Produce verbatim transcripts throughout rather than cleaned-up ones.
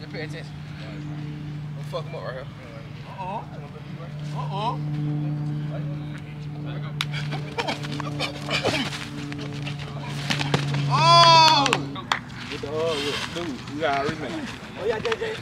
Just pay attention. Don't fuck him up right here. Uh-oh. Uh-oh. Oh! Get the hard with dude. We got a remake. Oh, yeah, J J.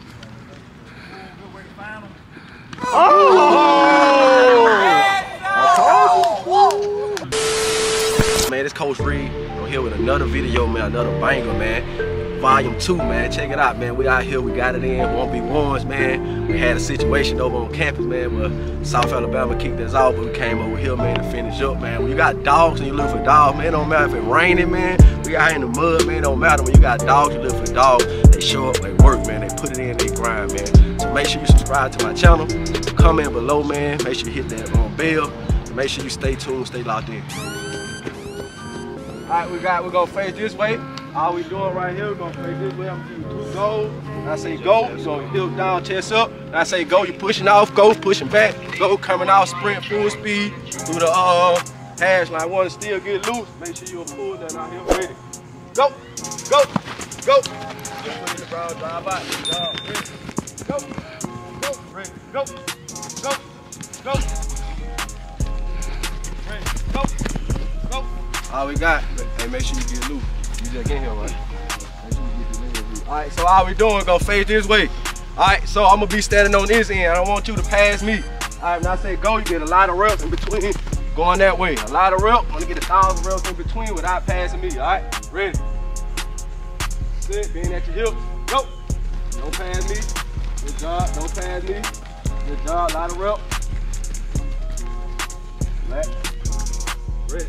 Oh! Man, it's Coach Reed. I'm here with another video, man, another banger, man. Volume two, man. Check it out, man. We out here, we got it in. one v ones, man. We had a situation over on campus, man, where South Alabama kicked us out, but we came over here, man, to finish up, man. When you got dogs and you look for dogs, man, it don't matter if it's raining, man. We out here in the mud, man. It don't matter when you got dogs, you look for dogs. They show up, they work, man. They put it in, they grind, man. So make sure you subscribe to my channel. Comment below, man. Make sure you hit that um, bell. Make sure you stay tuned, stay locked in. All right, we got, we're gonna face this way. All we doing right here, we're gonna face this way. I'm gonna give you two goals. When I say go, you're gonna heel down, chest up. When I say go, you're pushing off, go, pushing back, go, coming out, sprint full speed through the uh, hash line. Want to still get loose, make sure you're full that out here, ready. Go, go, go. Just put in the ground, drive out, drive, ready. Go, go, ready, go, go, go. Ready, go, go. All we got, hey, make sure you get loose. You just get here, right? Make sure you get the leg loose. All right, so all we doing, gonna face this way. All right, so I'm gonna be standing on this end. I don't want you to pass me. All right, when I say go, you get a lot of reps in between going that way. A lot of reps, I'm gonna get a thousand reps in between without passing me, all right? Ready? Sit, being at your hips, go. Don't pass me. Good job, don't pass me. Good job, a lot of reps. Relax. Ready?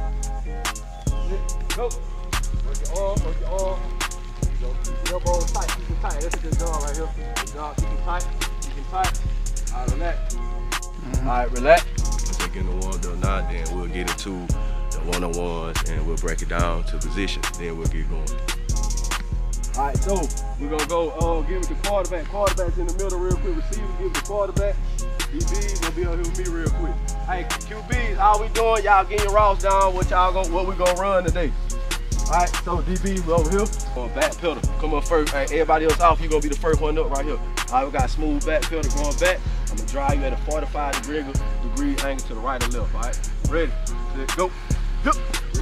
Sit, go. Work your arm, work your arm. Go. Keep your elbows tight, keep it tight. That's a good job right here. Good job, keep it tight, keep it tight. All right, relax. Mm-hmm. All right, relax. Once I get in the one done now, then we'll get into the one-on-ones and we'll break it down to positions. Then we'll get going. All right, so we're gonna go uh, give it to quarterback. Quarterback's in the middle real quick. Receiver, give it to quarterback. D B's gonna be on here with me real quick. Hey, Q B's, how we doing? Y'all getting your routes down. What y'all gonna, what we gonna run today? All right, so D B over here. Going back pedal. Come up first. Hey, everybody else off. You gonna be the first one up right here. All right, we got smooth back pedal going back. I'm gonna drive you at a forty-five degree, degree angle to the right or left. All right, ready? Set, go. Yep.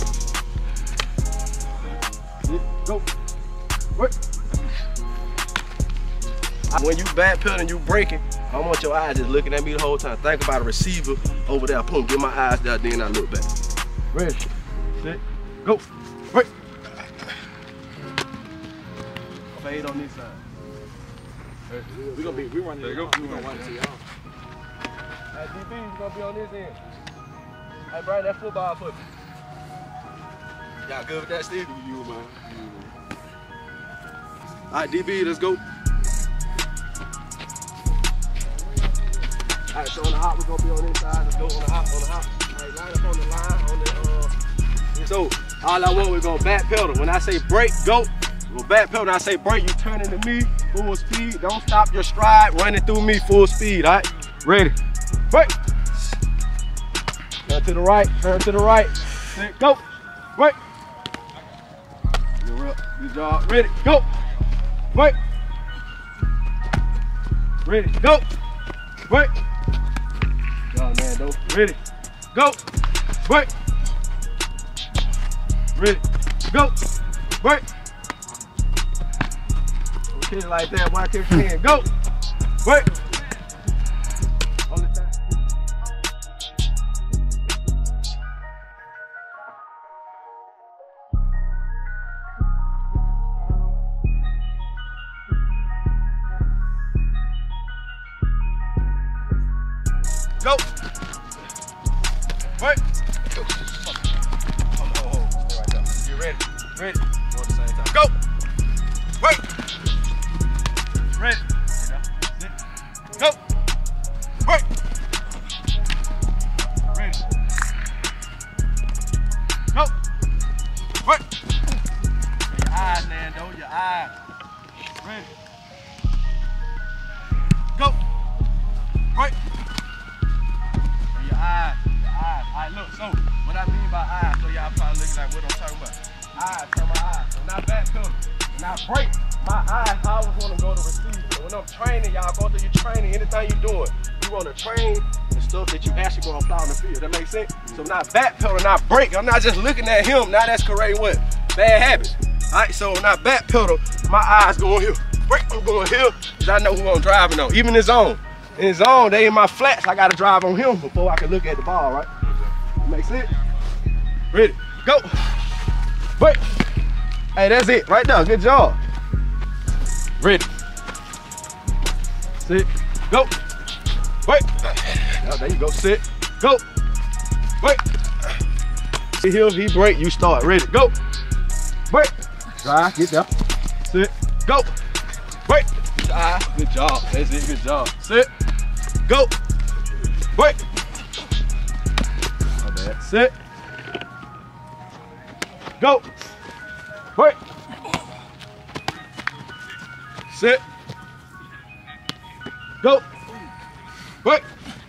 Set, go. Work. When you back pedaling, you braking, I want your eyes just looking at me the whole time. Think about a receiver over there. Boom, get my eyes there, then I look back. Ready, set, go, break. Fade on this side. Hey, we gonna be, we running. There you go. We gonna run it to y'all. Hey, D B, we gonna be on this end. Hey, Brian, that football foot. Y'all good with that, Steve? You, man. All right, D B, let's go. All right, so on the hop, we're gonna be on this side. Let's go on the hop, on the hop. All right, line up on the line, on the, uh, so all I want, we're gonna back pedal. When I say break, go. We'll back pedal. When I say break, you turn into me, full speed. Don't stop your stride, running through me, full speed, all right? Ready, break. Turn to the right, turn to the right. Set, go, break. Good job, ready, go. Wait. Ready, go. Wait. Oh man, don't. Ready, go. Wait. Ready, go. Wait. Don't kick it like that. Why kick it in? Go. Wait. Go. Wait. Go. Come on, hold, hold. Stay right there. You ready? Ready. Go at the same time. Go. Wait. Ready. Go. Wait. Ready. Go. Wait. Your eyes, Nando. Your eyes. Ready. Go. Wait. Eyes, eyes. All right, look, so what I mean by eyes, so y'all probably looking like what I'm talking about. Eyes, turn my eyes. When I back pedal, when I break, my eyes always want to go to receive. So when I'm training, y'all go through your training, anything you're doing, you want to train the stuff that you actually going to apply on the field. That makes sense? So not backpedal, not brake. I'm not just looking at him. Now that's correcting what? Bad habits. All right, so when I backpedal, my eyes going here. Brake, I'm going here, because I know who I'm driving on. Even in zone. In zone, they in my flats. I got to drive on him before I can look at the ball, right? Make sense? Ready, go. Brake. Hey, that's it, right there. Good job. Ready. Sit. Go. Wait. Oh, there you go. Sit. Go. Wait. Sit here. He break. You start. Ready. Go. Wait. Try. Get there. Sit. Go. Wait. Try. Good job. That's it. Good job. Sit. Go. Wait. Not bad. Sit. Go. Wait. Sit. Go. Wait.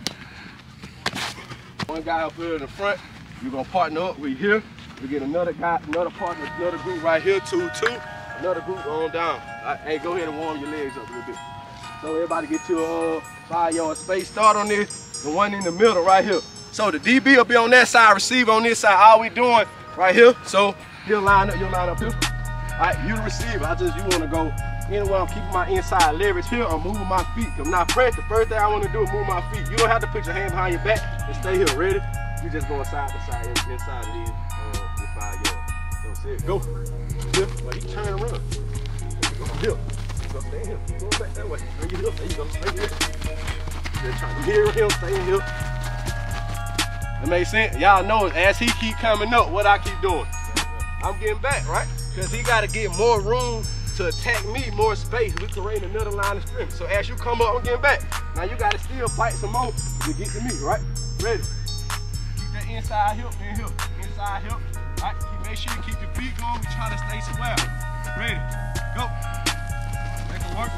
One guy up here in the front. You're gonna partner up. We here. We get another guy, another partner, another group right here. Two, two. Another group on down. Right, hey, go ahead and warm your legs up a little bit. So everybody get to a uh, five yard space. Start on this. The one in the middle right here. So the D B will be on that side, receiver on this side. All we doing right here. So he'll line up. You'll line up here. All right, you the receiver. I just you want to go. Anyway, I'm keeping my inside leverage here. I'm moving my feet. I'm not fresh. The first thing I want to do is move my feet. You don't have to put your hand behind your back and stay here. Ready? You just going side to side inside of these uh, this five yards. So sit. Go. Here. Well, you turn around. Go here. Go stay here. Keep going back that way. Bring your heel. There you go. Stay here. Just trying to mirror him. Stay in here. That makes sense. Y'all know as he keep coming up, what I keep doing. I'm getting back, right? Because he got to get more room to attack me, more space. We create another line of scrimmage. So as you come up, I'm getting back. Now you gotta still fight some more to get to me, right? Ready? Keep that inside hip in here. Inside hip. Right? Keep, make sure you keep your feet going. We trying to stay square. Ready? Go. Make it work.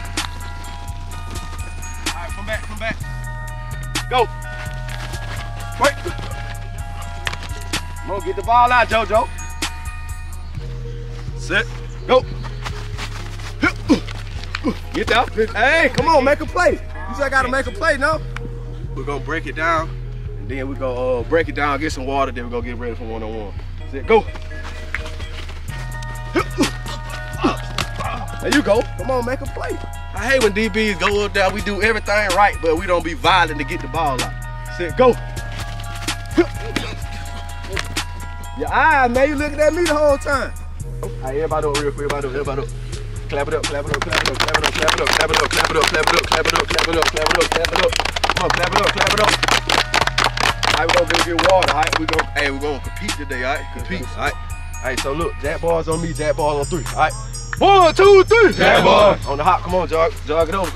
Alright, come back, come back. Go. Wait. Come on, get the ball out, JoJo. Sit. Go. Get down. Hey, come on, make a play. You just gotta make a play now. We're gonna break it down, and then we're gonna uh, break it down, get some water, then we're gonna get ready for one-on-one. Sit, go. There you go. Come on, make a play. I hate when D Bs go up there, we do everything right, but we don't be violent to get the ball out. Sit, go. Your eye, man, you looking at me the whole time. All right, everybody up real quick, everybody up, everybody up. Clap it up, clap it up, clap it up, clap it up, clap it up, clap it up, clap it up, clap it up, clap it up, clap it up, clap it up, clap it up. Come on, clap it up, clap it up. All right, we're gonna get water, all right? We're gonna, hey, we're gonna compete today, all right? Compete, all right? All right, so look, jack bars on me, jack ball on three, all right? One, two, three. Jack ball. On the hop, come on, jog, jog it over.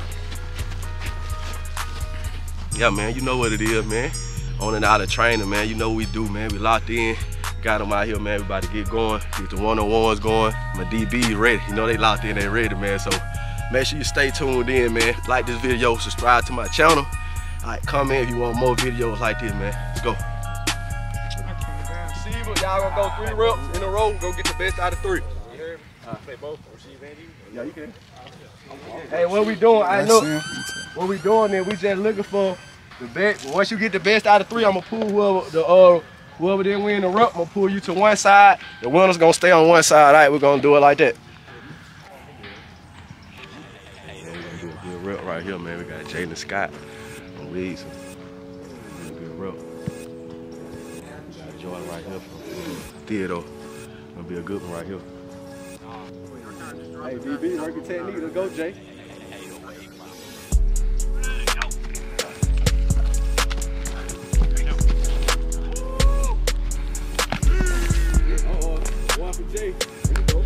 Yeah, man, you know what it is, man. On and out of training, man, you know what we do, man. We locked in. Got them out here, man. We about to get going, get the one-on-ones going. My D B's ready. You know they locked in, they ready, man. So make sure you stay tuned in, man. Like this video, subscribe to my channel. All right, comment if you want more videos like this, man. Let's go. Receiver, y'all gonna go three reps in a row. Go get the best out of three. Uh, play both, receive and you. Yeah, you can. Hey, what we doing? I know. What we doing then? We just looking for the best. Once you get the best out of three, I'm gonna pull whoever the uh. Whoever didn't win the rep, I'm gonna pull you to one side. The winner's gonna stay on one side. All right, we're gonna do it like that. Yeah, we're gonna do a good rep right here, man. We got Jaden Scott on Weeds. A good rep. We got Jordan right here from Theodore. Gonna be a good one right here. Hey, D B, working technique. Let's go, Jay. Jay, there you go.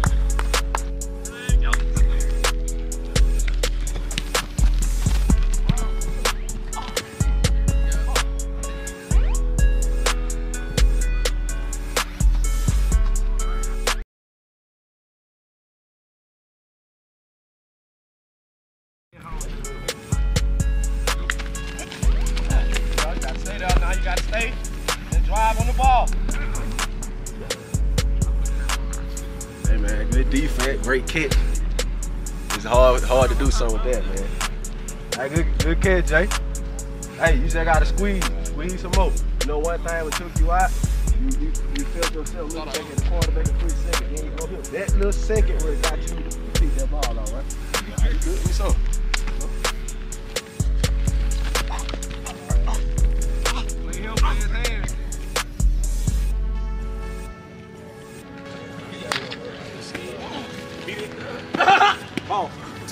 You gotta stay there now. You gotta stay and drive on the ball. Man, good defense, great catch. it's hard, hard to do something with that, man. Hey, good, good catch, Jay. Hey, you just gotta squeeze, squeeze some more. You know one thing what took you out? You, you, you felt yourself looking back at the quarterback in three seconds. You ain't go here. That little second where it got you to pick that ball on, right? You good? Give me some. Oh.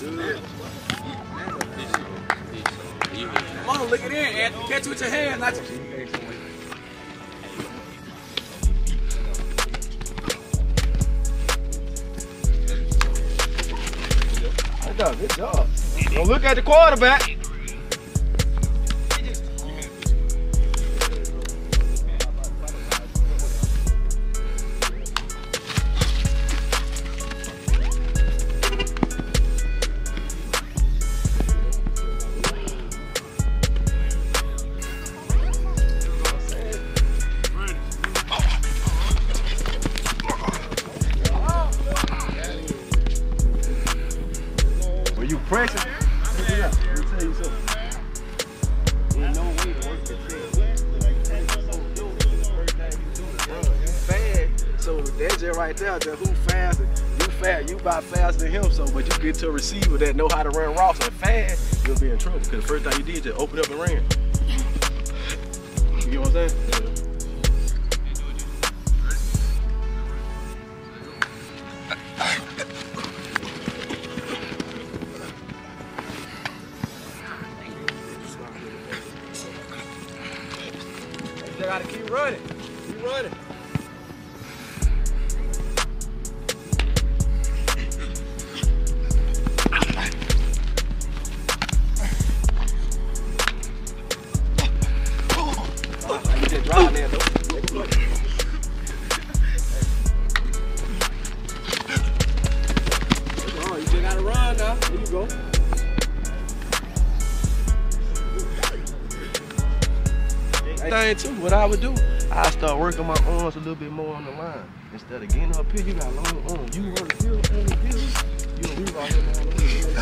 Come on, look it in, Anthony. Catch with your hand, not your... Good job, good job. Don't look at the quarterback. You pressing? Let me tell you something. There's no way to work the fast. So that's just right there. Just who faster? You fast. You about faster than him. So, but you get to a receiver that know how to run routes and fast, you'll be in trouble. Because the first thing you did, just open up and ran. You know what I'm saying? Yeah. You gotta keep running. Keep running. Right, you just drive there, though. Oh, you just gotta run now. There you go. Thing too, what I would do, I start working my arms a little bit more on the line. Instead of getting up here, you got long arms. You run the field, on the field, you'll be right here down the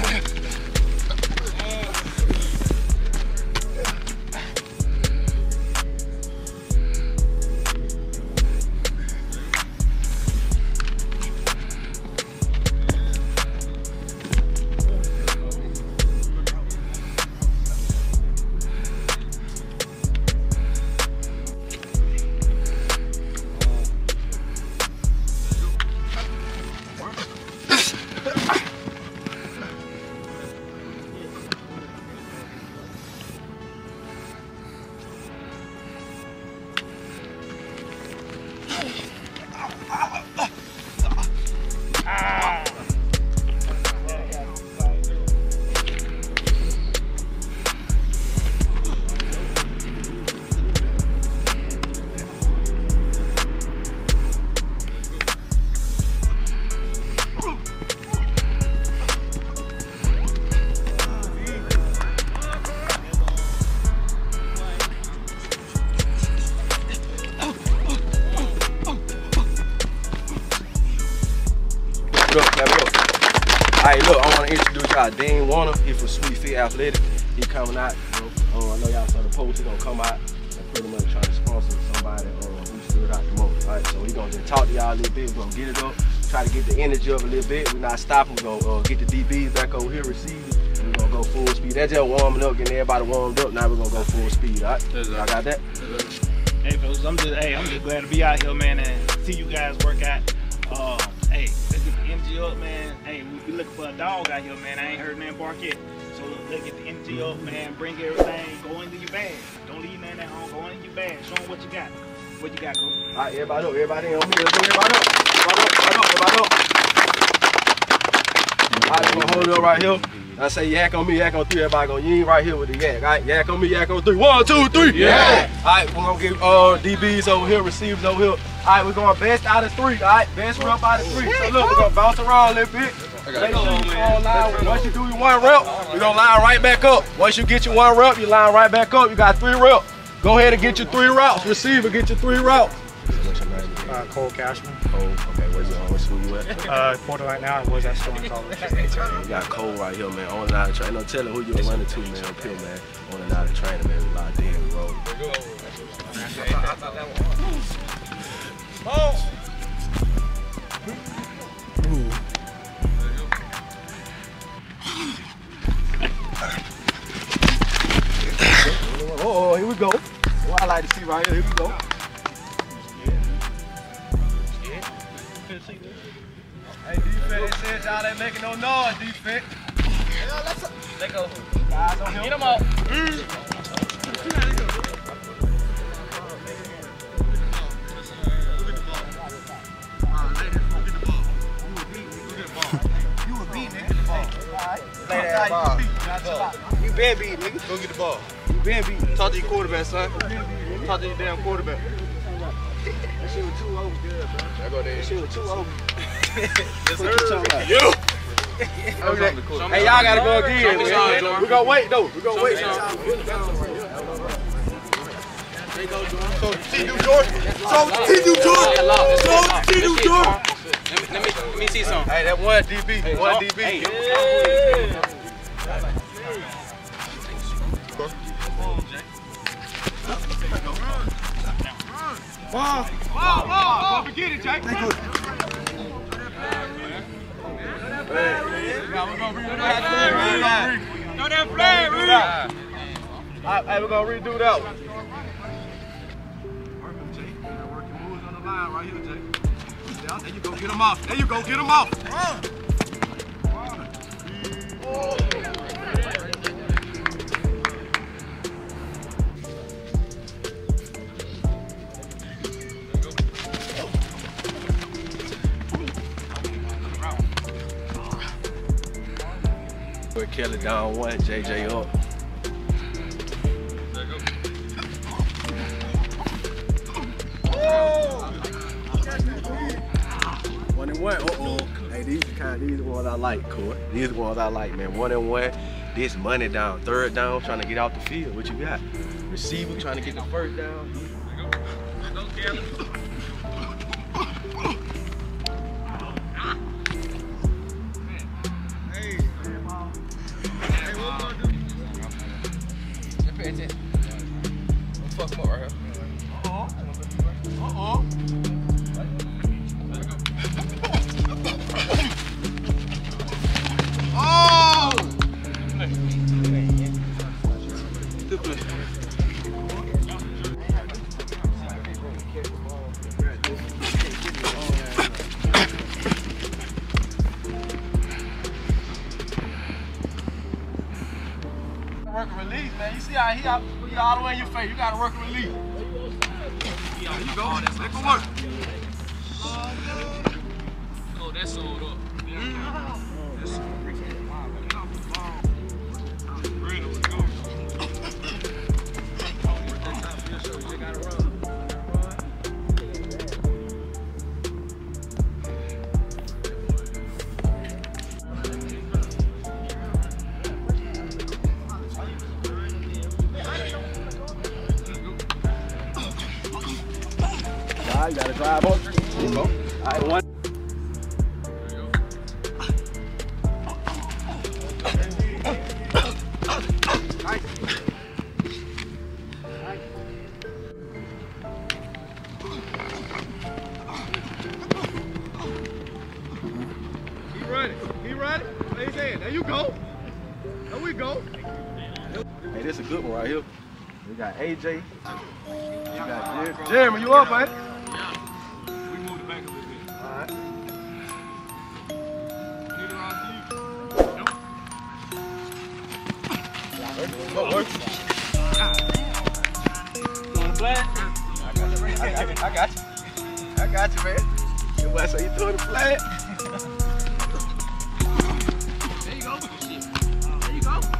Look, clap it up. Alright, look, I want to introduce y'all Dean Warner. He from Sweet Fit Athletic. He coming out. You know, uh, I know y'all saw the post. He gonna come out and pretty much try to sponsor somebody uh, who stood out the most. Alright, so he gonna just talk to y'all a little bit. We're gonna get it up, try to get the energy up a little bit. We're not stopping. We're gonna uh, get the D Bs back over here, receive it, and we're gonna go full speed. That's just warming up, getting everybody warmed up. Now we're gonna go full speed. Alright, y'all got that? Hey, folks, I'm just hey, I'm just glad to be out here, man, and see you guys work out. Uh, hey, let's get the energy up, man. Hey, we, we looking for a dog out here, man. I ain't heard nothing bark yet. So let's get the energy up, man. Bring everything. Go into your bag. Don't leave nothing at home. Go into your bag. Show them what you got. What you got, Coach? All right, everybody up, everybody on me. Let's bring everybody up. Everybody up, everybody up, everybody up. All right, we're gonna hold it up right here. I say yak on me, yak on three. Everybody gonna yin right here with the yak. All right, yak on me, yak on three. One, two, three. Yeah. All right, we're gonna get uh, D Bs over here, receivers over here. All right, we're going best out of three. All right, best rep out of three. So look, we're gonna bounce around a little bit. Make sure you fall line. Once you do your one rep, you're gonna line right back up. Once you get your one rep, you line right back up. You got three reps. Go ahead and get your three routes. Receiver, get your three routes. Uh, Cole Cashman. Oh, okay, where's you, where's who you at? man? Uh, Porter right now, or was that Storm College? Man, we got Cole right here, man. On and out of training. No telling who you're running to, man. Up here, man. On and out of training, man. We locked in, we rolling. Oh, here we go. What I like to see right here. Here we go. Hey, defense, it says y'all ain't making no noise, defense. Yeah, let's go. Let go. Guys on him. Get him off. Mm. You been beat, nigga. Go get the ball. You been beat. Talk to your quarterback, son. Talk to your damn quarterback. That shit was too over good, bro. I go there. That shit was too over. You. Hey, y'all gotta go again. We gonna wait though. We gonna wait. So T. New Jordan. So T. New Jordan. So T. New Jordan. Let me let me see some. Hey, that one D B. One D B. Hey. Ball. Ball, ball, don't forget it, Jake. Throw that flag, Reed. Hey, we're gonna redo that one. Working, Jake. Working moves on the line right here, Jake. There you go, get him off. There you go, get him off. Oh. Kelly down one, J J up. One and one. Uh oh. Hey, these are kind of these are the ones I like, Court. These are the ones I like, man. One and one. This money down. Third down, trying to get out the field. What you got? Receiver trying to get the first down. There you go. There goes Kelly. Fuck him up right here. Uh-oh. Uh-oh. Oh! Work a release, man. You see how he out, he all the way in your face. You gotta work a release. There you go. Let go work. Oh, that's sold up. That's sold up. You gotta drive up. There you go. All right, one. Keep running. Keep running. Lay his hand. There you go. There we go. Hey, this is a good one right here. We got A J. We got Jer Jeremy. You up, man? What works? You want a flag? I got you. I got you. I got you, man. Your boy say you throwing the flag. There you go. There you go.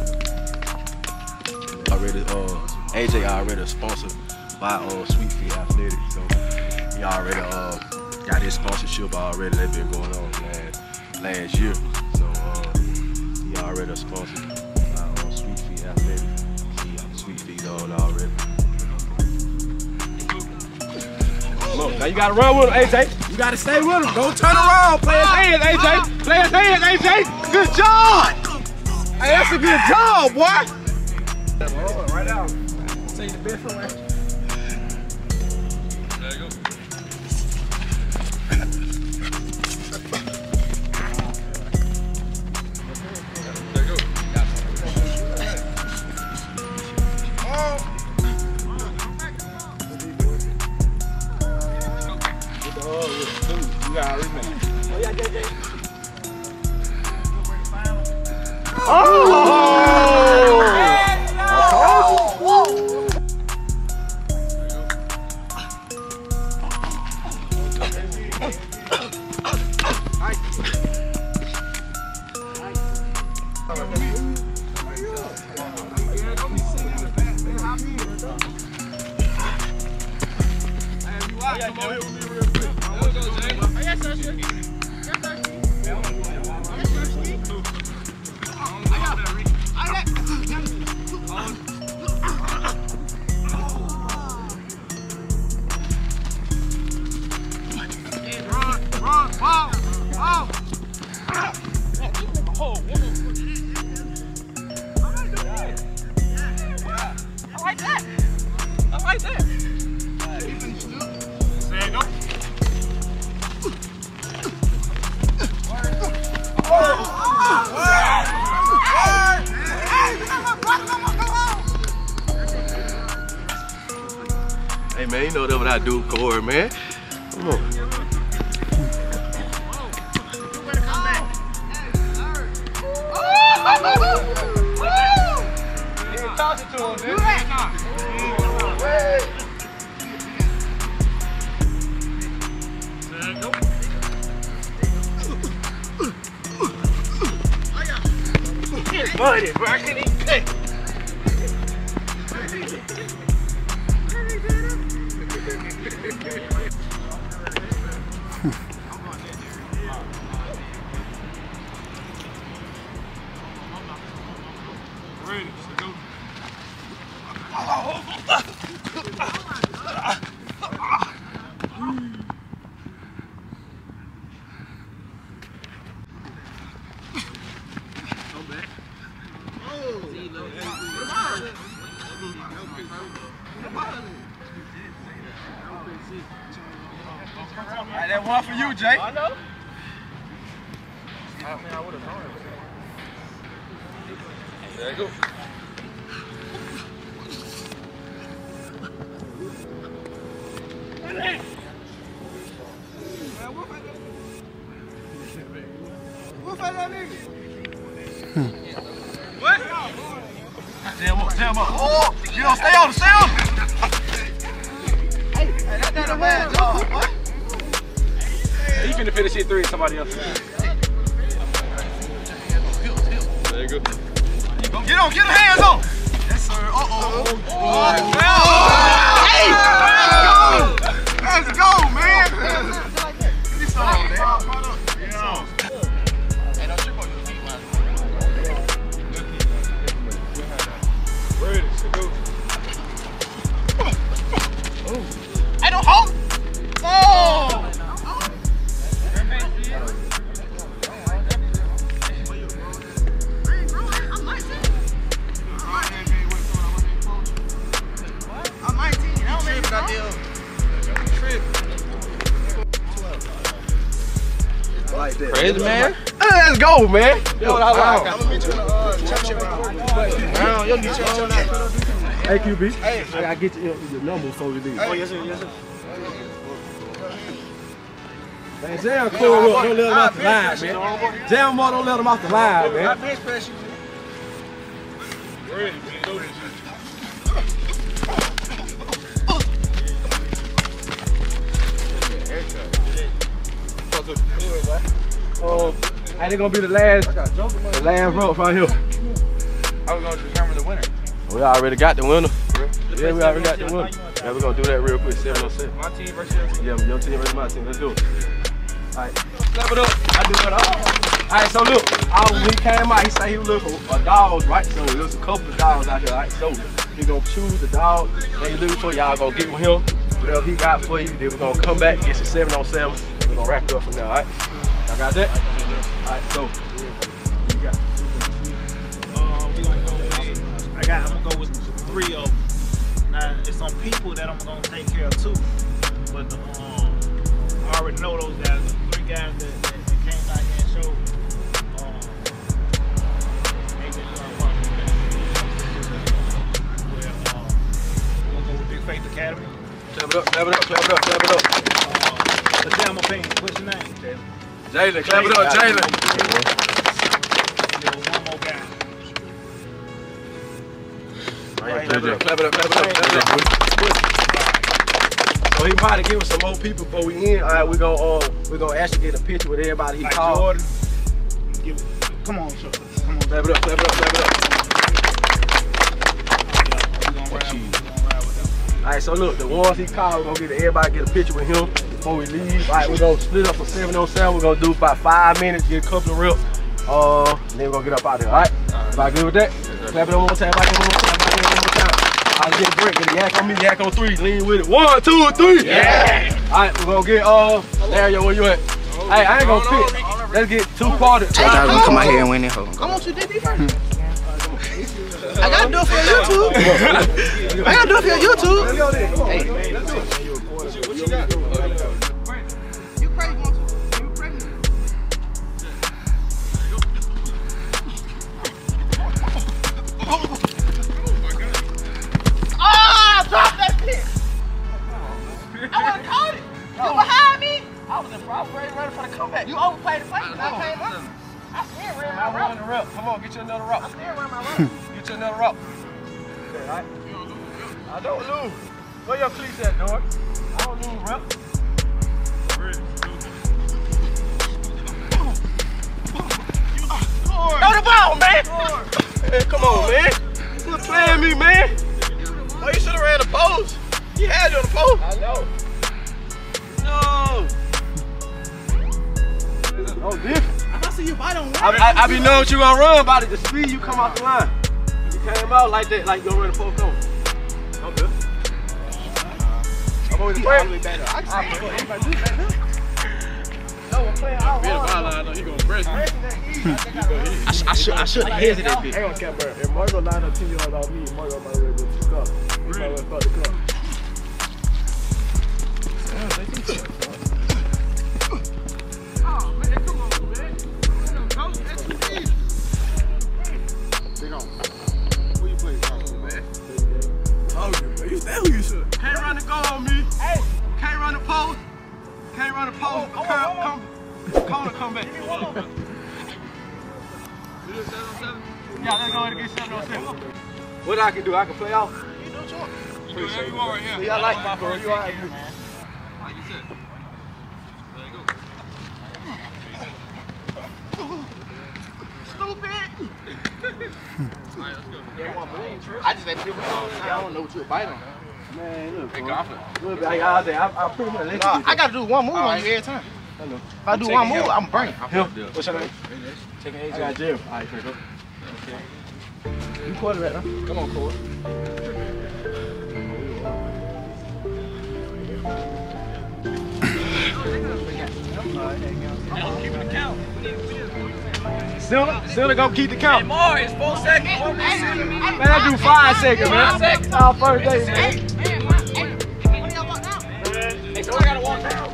Already, uh, A J already sponsored by uh, Sweet Feet Athletics, so he already uh got his sponsorship already. That's been going on last last year, so uh, he already sponsored. Sweet feet on already. Look, now you gotta run with him, A J. You gotta stay with him. Don't turn around. Play his hands, A J. Play his hands, A J. Good job. Hey, that's a good job, boy. Right out. Take the best from it. There you go. There you go. Oh. You got it, man. Oh, yeah, J J. Oh! Hey man, you know that what I do, Corey, man. Come on. Buddy, bro, I can't even pick. Alright, that one for you, Jay. I know. There you go. What? Damn up, damn up. Oh, you don't stay on the cell. Hey, that's not a bad job, boy. You finna finish it three, somebody else. There you go. Get on, get the hands on. Yes, sir. Uh-oh. Oh, hey! Let's go! Let's go, man! It's all there. Yeah. Hey, don't trip on your feet, man. Ready, go. Hey, don't hold! Oh! Like that. Crazy, man. Let's go, man. That's what I like. I'm gonna meet you in the uh, church round. You'll get your own out. Hey, Q B. Hey, I gotta get your, your number before we leave. Oh, yes, sir, yes, sir. Man, Jam Corey up, don't let him off the line, man. Jam more, don't let him off the line, man. I bench press you. Ready, go this. Oh, ain't it gonna be the last, the last rope right here? I was gonna determine the winner. We already got the winner. Yeah, we already got the winner. Yeah, we're gonna do that real quick. seven on seven. My team versus your team. Yeah, your team versus my team. Let's do it. All right, clap it up. I do it all. All right, so look, I, when he came out, he said he was looking for dogs, right? So there's a couple of dogs out here, all right? So he gonna choose the dog that he looking for. Y'all gonna get with him. Whatever he got for you, then we're gonna come back, get some seven on seven. We're gonna wrap it up from there, all right? Y'all got that? All right, so. You got Uh, we gonna go with, I got, I'm gonna go with three of them. Now, it's some people that I'm gonna take care of too. But the, um, I already know those guys. The three guys that, that, that came out here and showed. Um, they just learned one from them. Well, um, we're gonna go with Big Faith Academy. clap it up, clap it up, clap it up, clap it up. Uh, the Jam Pain. What's your name, Jalen? Jalen, clap it up, Jalen. One more guy. Right, clap it up, clap it up, clap it up, clap it up. So he might have given some more people before we end. All right, we're gonna uh, we're gonna actually get a picture with everybody he Like called. Jordan. Give, come on, show, come on. Clap it up, clap it up, clap it up. Yeah, we gonna ride, we gonna ride with them. All right, so look, the ones he called, we're gonna get everybody get a picture with him before we leave. All right, we're gonna split up for seven oh seven. We're gonna do about five minutes, get a couple of reps, uh, and then we're gonna get up out of here. All right, everybody good with that? Clap it up one more time, everybody one more time, everybody one more time. I'll get a break, get a yak on me, yak on three, lean with it. One, two, three. Yeah. All right, we're gonna get uh, Dario, where you at? Hey, I ain't gonna pick. Let's get two quarters. I gotta gonna come out here and win it. Hold on. Come on, you did it first. I gotta do it for your YouTube. I gotta do it for your YouTube. Hey. What you got? You crazy, want to? You crazy? Ah, drop that shit! I would've caught it. You behind me? I was in front, ready, ready for the comeback. You overplayed the fight. I came up. I still ran my route. Rep. Come on, get you another route. I still ran my route. Get you another route. Okay, all right. I don't lose. Where your cleats at, dog? I don't lose, rep. Throw the ball, man! Hey, come on, man. Quit playing me, man. Oh, you should have ran the post. You had you on the post. I know. No. Oh, different. I see you bite on one. I, I, I be knowing what you gonna run by it. The speed you come off the line. You came out like that, like you gonna run the post on. I'm good. I'm always He playing. all the way back there. I can see you. Everybody do that now. No, I'm playing all hard. I, sh I should I should have hesitated that I bit. ain't gonna cap, bro. If Margo line up ten yards off me, Margo might well go to the cup. He might well fuck the cup. Can't run the goal on me. Hey. Can't run the post. Can't run the post. Oh, come, come, come, come back. Yeah, let's go ahead and get seven oh seven. What I can do, I can play off. You do what you want. You do whatever you want right here. Yeah, I like my bro. You all right, man. Like you said. There you go. Stupid. Alright, let's go. I just ain't people. I don't know what you'll bite on. Man, look, Hey, bro. confident. Look, I, I, I, I pretty much let you Nah, get I gotta do one move on you every time. Hello. If I do one move, I'm burning. Him. What's your name? I got Jim. All right, go. Okay. You quarterback, huh? Come on, Cole. Still, still gonna keep the count. More, it's four seconds. Man, I do five seconds, man. Five seconds. Our first day, man. Hey, so I gotta walk down.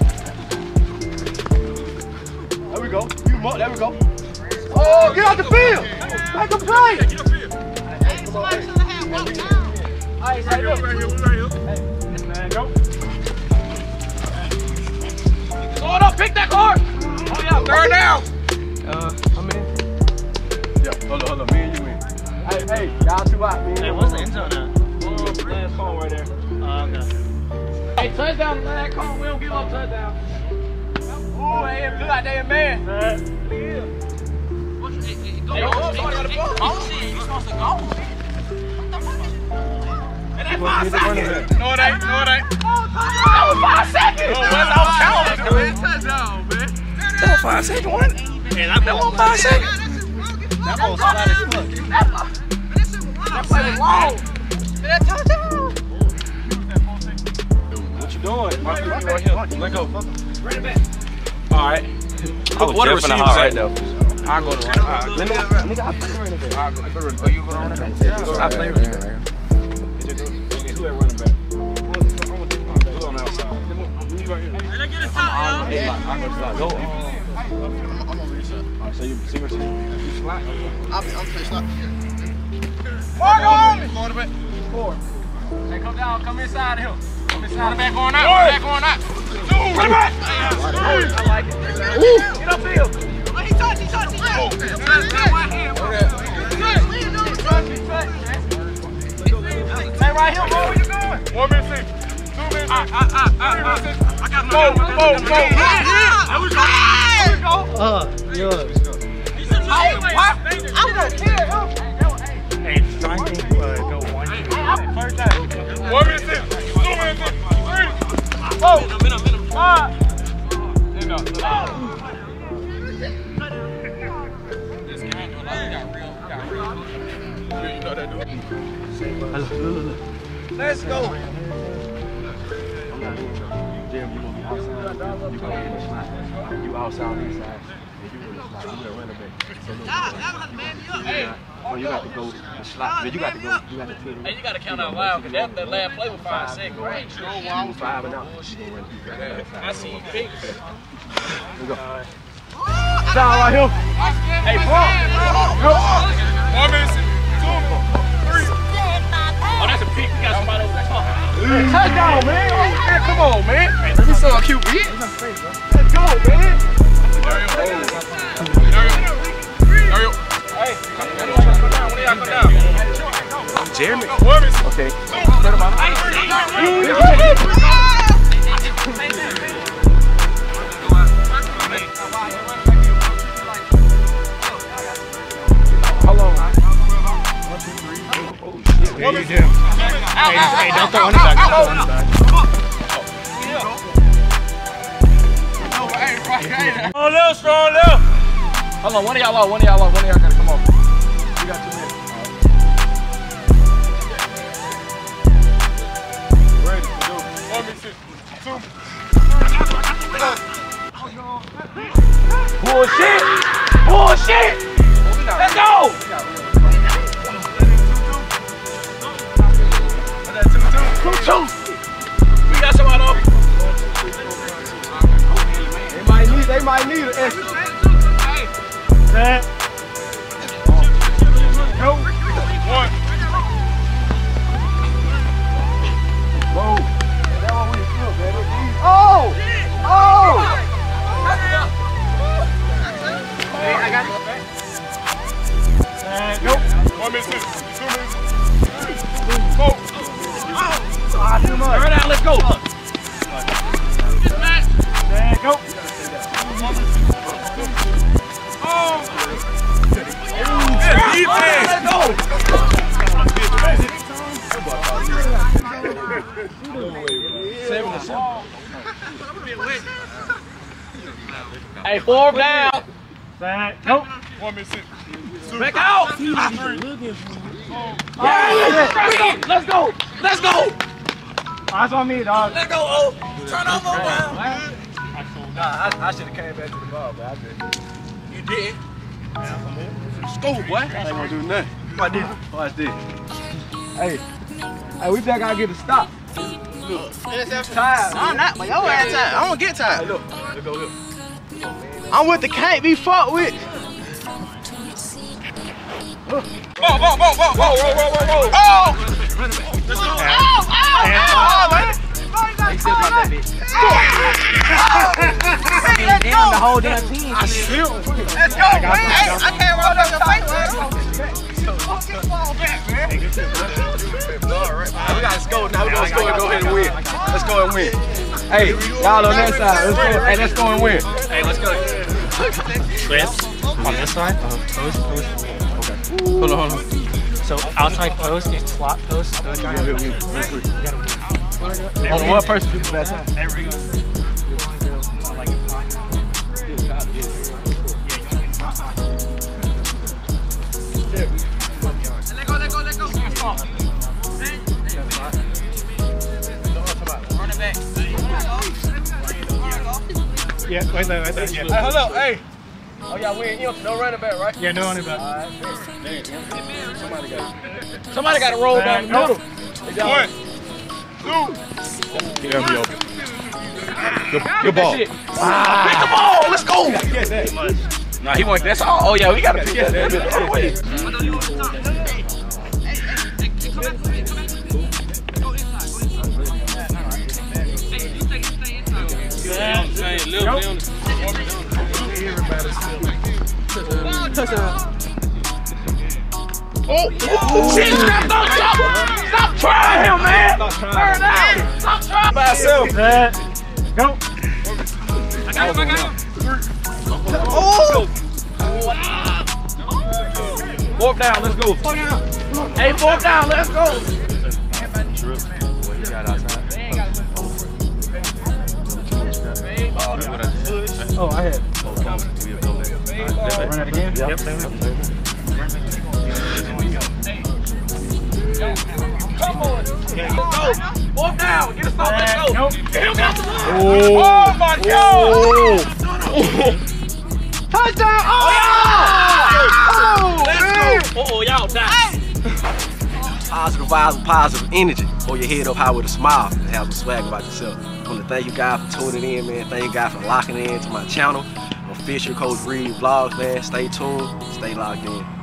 There we go. You mo there we go. Oh, get out the field. Make a play. Get up here. All right, right here, right here, right here. Hey, man, go. Throw it up, pick that card. Oh yeah, third down. Uh, I'm in. Yeah, hold on, hold on. Me and you in. Hey, hey, y'all two out, man. Hey, what's the end zone now? Oh, last call right there. Oh, okay. Hey, touchdown, last call. We don't give up touchdown. Ooh, hey, look like they a man. Yeah. Hey, go, go, somebody got the ball. Oh, shit, you supposed to go. And that's five seconds. No, it ain't. No, it ain't. That was five seconds. No, that's all counting. Man, touchdown, man. That was five seconds, one. And that was Five seconds. That was slide as fuck. That play was long. That touchdown. What you doing? My feet right here. Let go. Bring it back. Alright. What a receiver right now. I'll go to right. Right. Let me, nigga, I play running back. I'll go. Oh, you go on that? I play running back. Who at running back? Who's on the outside? Let's get a stop, y'all. I'm going to go. I'm on reset. Alright, so you see what you slide? I'm I'm play slot. Four going. Going to back. Four. Hey, come down. Come inside of him. Come inside. Back going out. Back going out. Two. Run back. I like it. Get upfield. He touched. He touched. He touched. Hey, right here, bro. Where you going? One minute six. Two minutes six. I got no. Four. Four. Four. There we go. There we go. Uh, yeah. Hey, what? I'm gonna kill him. Hey, so I think uh, go one. First time. One minute six. Two minutes six. Three. Four. Five. There you go. This game, we got real. We got real. You know that dude. Let's go. Jim, you gonna be outside. You gonna be in the slot. You outside on this side. And you in the slot. You the running back. So look, Hey. oh, you got to go the slot. Man, you got to go. You got to tell them. Hey, you got to count out loud because that, that last play was five seconds. Right? You go five and out. You gonna run through that. I see you big. Here we go. Down right here. Hey, bro. One minute, two, three. Oh, that's a pick. You got somebody over the top. Touchdown, man. Man, come on, man. Let me see a Q B. Let's go, man. Dario. Hey, come down. When y'all come down? Jeremy. One minute. Okay. Hold on. Yeah, you do. Hey, hey, don't throw any back. Don't throw any back. Strong left, strong left. Hold on, one of y'all out, one of y'all out, one of y'all gotta come off. You got two minutes. Ready to go. One minute, two. Bullshit! Bullshit! Let's go! Two, two. We got somebody off. They might need, they might need an extra. Set. Go. One. Whoa. That's what we feel, baby. Oh! Oh! Hey, I got it. And go. One minute, two minutes, three, four. Ah, too much. Turn out, let's go. And go. Oh! Good defense. Let's go. Seven to seven. Hey, four down. Set. Go. One minute, six. Back out. Three. Yeah, Let's go. Let's go. eyes on me, dog. Let's go. Oh, turn over. Nah, I, I should have came back to the ball, but I didn't. You did. School, boy. I ain't gonna do nothing. Watch this. Watch this. Hey, hey, we think I get a stop. Tired. I'm not, but your ass tired. I don't get Hey, tired. look. Let's go here. I'm with the can't be fucked with. Whoa, whoa, whoa, whoa, whoa, whoa, whoa, whoa, whoa. Oh! Let's go. Oh, oh, oh, man. Damn, the whole damn team. I still. Let's go, man. Hey, I can't roll up your face, We gotta score now. We gonna score and go ahead and win. Let's go and win. Hey, y'all on that side. Let's go. Hey, let's go and win. Hey, let's go. Twist on this side. Post, post. Hold on, hold on. So outside post and slot post. Those guys. Hold on, what person do the best time? There we go. Like Let go, let go, let go. Run it back. Yeah, right there, right there. Yeah, Hey, hold up, hey. Oh, yeah, we ain't, you know, no running back, right? yeah no running back. Somebody got to roll down the middle. One, two. Get him, yo. Good, good ball. Pick the ball, let's go. Nah, he wants that's all. Oh yeah, we gotta pick that. Oh, shit, stop, stop, stop trying him, man. Turn out. Stop trying. By yourself. Set. Go. I got him, I got him. Oh! Fourth down, let's go. Hey, fourth down, let's go. Oh, I had. Run it again? Yep. Come on. Let's go. Fourth down. Get us off. Let's go. Nope. Get him out the line. Oh, my God. Touchdown! Oh, Let's go. Uh-oh, y'all die. Positive vibes and positive energy. Hold your head up high with a smile and have some swag about yourself. I want to thank you guys for tuning in, man. Thank you guys for locking in to my channel. Official Coach Reed Vlogs, man. Stay tuned. Stay locked in.